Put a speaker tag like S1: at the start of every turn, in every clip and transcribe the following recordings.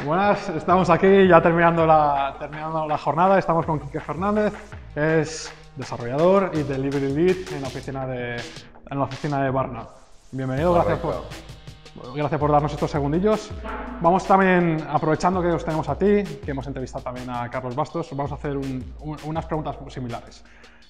S1: Buenas, estamos aquí ya terminando la jornada. Estamos con Quique Fernández, es desarrollador y delivery lead en la oficina de Barna. Bienvenido, gracias por darnos estos segundillos. Vamos también, aprovechando que os tenemos a ti, que hemos entrevistado también a Carlos Bastos, vamos a hacer unas preguntas similares.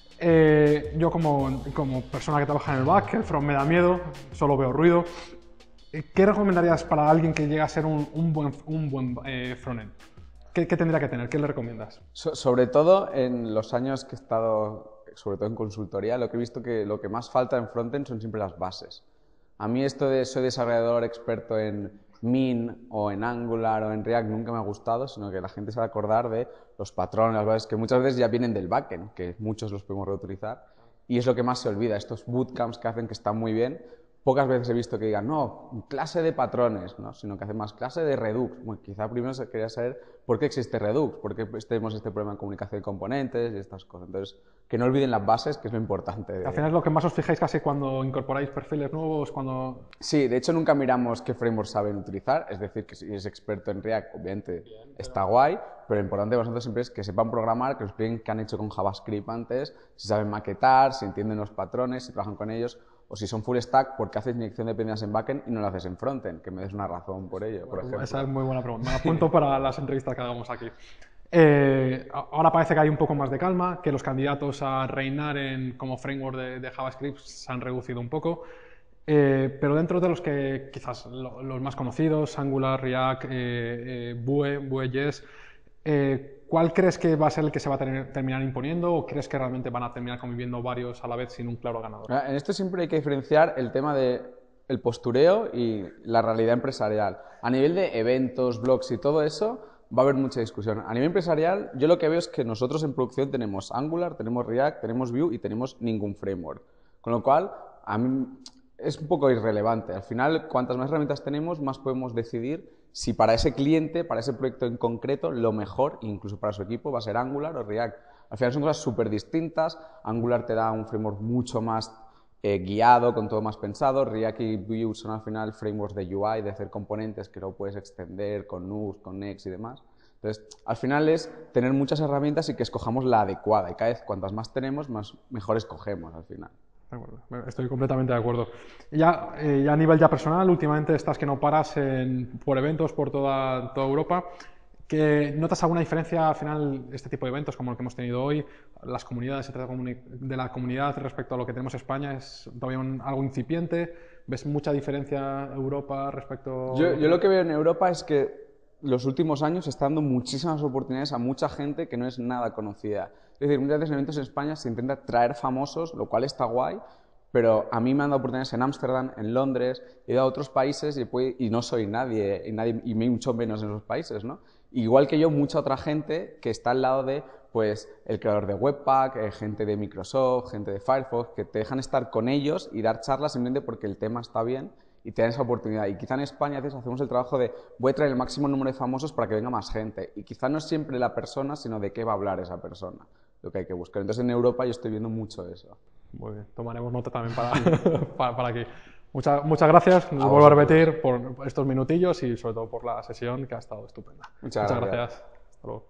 S1: Yo como persona que trabaja en el back, el front me da miedo, solo veo ruido. ¿Qué recomendarías para alguien que llegue a ser un buen frontend? ¿Qué tendría que tener? ¿Qué le recomiendas?
S2: Sobre todo en los años que he estado, sobre todo en consultoría, lo que he visto que lo que más falta en frontend son siempre las bases. A mí esto de soy desarrollador experto en Min o en Angular o en React nunca me ha gustado, sino que la gente se va a acordar de los patrones, las bases que muchas veces ya vienen del backend, que muchos los podemos reutilizar, y es lo que más se olvida, estos bootcamps que hacen que están muy bien. Pocas veces he visto que digan, no, clase de patrones, ¿no? Sino que hacen más clase de Redux. Bueno, quizá primero se quería saber por qué existe Redux, por qué tenemos este problema de comunicación de componentes y estas cosas. Entonces, que no olviden las bases, que es lo importante.
S1: Al final es lo que más os fijáis casi cuando incorporáis perfiles nuevos, cuando...
S2: Sí, de hecho nunca miramos qué frameworks saben utilizar, es decir, que si es experto en React, obviamente está guay, pero lo importante para nosotros siempre es que sepan programar, que nos expliquen qué han hecho con JavaScript antes, si saben maquetar, si entienden los patrones, si trabajan con ellos, o si son full stack, ¿por qué haces inyección de dependencias en backend y no lo haces en frontend? Que me des una razón por ello, por ejemplo.
S1: Esa es muy buena pregunta. Me la apunto para las entrevistas que hagamos aquí. Ahora parece que hay un poco más de calma, que los candidatos a reinar como framework de JavaScript se han reducido un poco, pero dentro de los que quizás los más conocidos, Angular, React, Vue.js, ¿cuál crees que va a ser el que se va a terminar imponiendo o crees que realmente van a terminar conviviendo varios a la vez sin un claro ganador?
S2: En esto siempre hay que diferenciar el tema del postureo y la realidad empresarial. A nivel de eventos, blogs y todo eso, va a haber mucha discusión. A nivel empresarial, yo lo que veo es que nosotros en producción tenemos Angular, tenemos React, tenemos Vue y tenemos ningún framework. Con lo cual, a mí es un poco irrelevante. Al final, cuantas más herramientas tenemos, más podemos decidir si para ese cliente, para ese proyecto en concreto, lo mejor, incluso para su equipo, va a ser Angular o React. Al final son cosas súper distintas. Angular te da un framework mucho más guiado, con todo más pensado. React y Vue son al final frameworks de UI, de hacer componentes que luego puedes extender con Nux, con Next y demás. Entonces, al final es tener muchas herramientas y que escojamos la adecuada. Y cada vez, cuantas más tenemos, mejor escogemos al final.
S1: De acuerdo, estoy completamente de acuerdo. Ya a nivel ya personal, últimamente estás que no paras por eventos por toda Europa. ¿Que notas alguna diferencia al final este tipo de eventos como el que hemos tenido hoy? Las comunidades de la comunidad respecto a lo que tenemos en España es todavía algo incipiente. ¿Ves mucha diferencia Europa respecto?
S2: Yo lo que veo en Europa es que los últimos años está dando muchísimas oportunidades a mucha gente que no es nada conocida. Es decir, muchas veces en eventos en España se intenta traer famosos, lo cual está guay, pero a mí me han dado oportunidades en Ámsterdam, en Londres, he ido a otros países y no soy nadie, y mucho menos en esos países, ¿no? Igual que yo, mucha otra gente que está al lado de, pues, el creador de Webpack, gente de Microsoft, gente de Firefox, que te dejan estar con ellos y dar charlas simplemente porque el tema está bien y te dan esa oportunidad. Y quizá en España a veces hacemos el trabajo de voy a traer el máximo número de famosos para que venga más gente. Y quizá no es siempre la persona, sino de qué va a hablar esa persona, lo que hay que buscar. Entonces en Europa yo estoy viendo mucho eso.
S1: Muy bien, tomaremos nota también para aquí. Muchas gracias, nos vuelvo a repetir por estos minutillos y sobre todo por la sesión que ha estado estupenda.
S2: Muchas gracias.
S1: Hasta luego.